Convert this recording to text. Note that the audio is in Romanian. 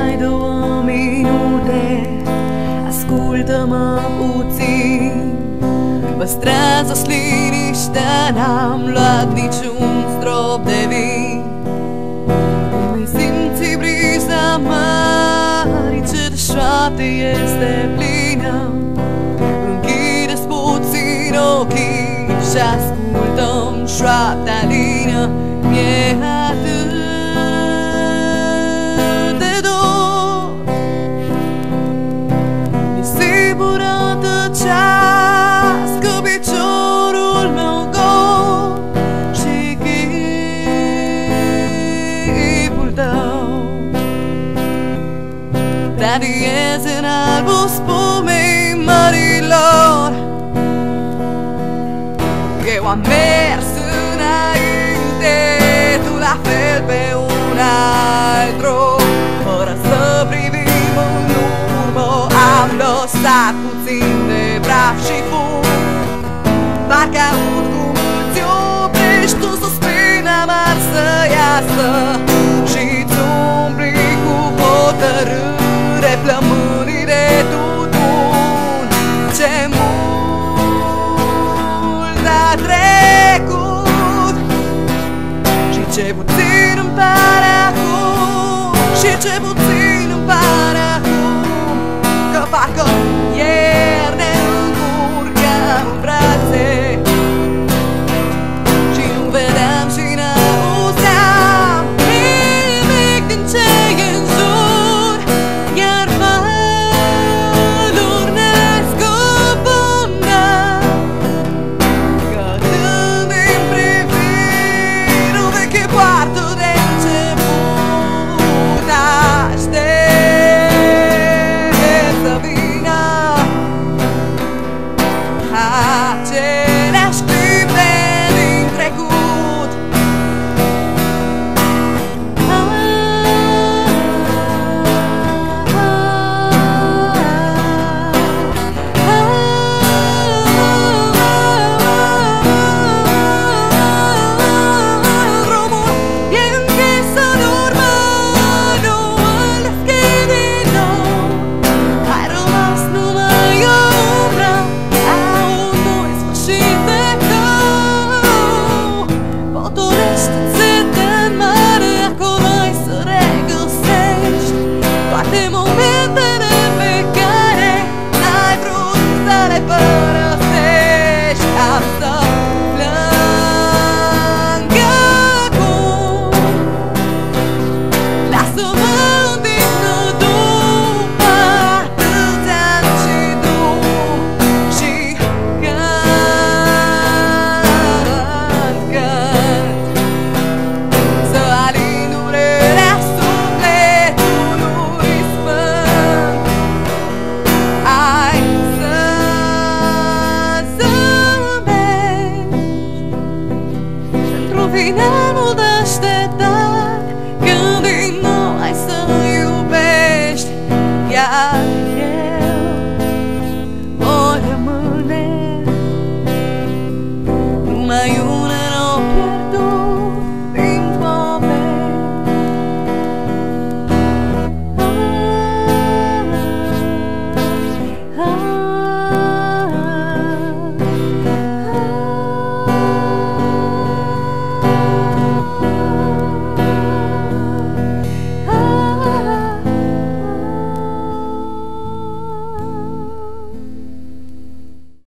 mai 2 minute, ascultă-mă puțin. Păstrează-ți liniștea, n-am luat niciun strop de vin. Îmi simți briza mării ce de șoapte este plină. Închide-ți puțin ochii și ascultă-mi șoaptea lină. Mi-e atât de dor, e singura tăcească piciorul meu gol și chipul tău radieze în albul spumei mărilor. Eu am mers înainte